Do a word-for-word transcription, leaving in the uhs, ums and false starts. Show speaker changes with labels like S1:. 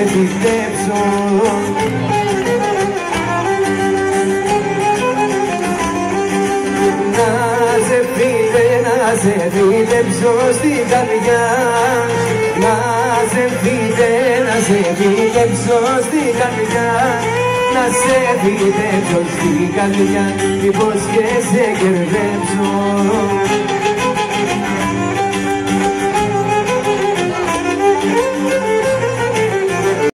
S1: φυτέψω. Να σε φύτε, να σε φυτέψω στην καρδιά. Να σε φύτε, να σε φυτέψω στην καρδιά. Να σε φυτέψω στην καρδιά, μήπως και σε κερδέψω.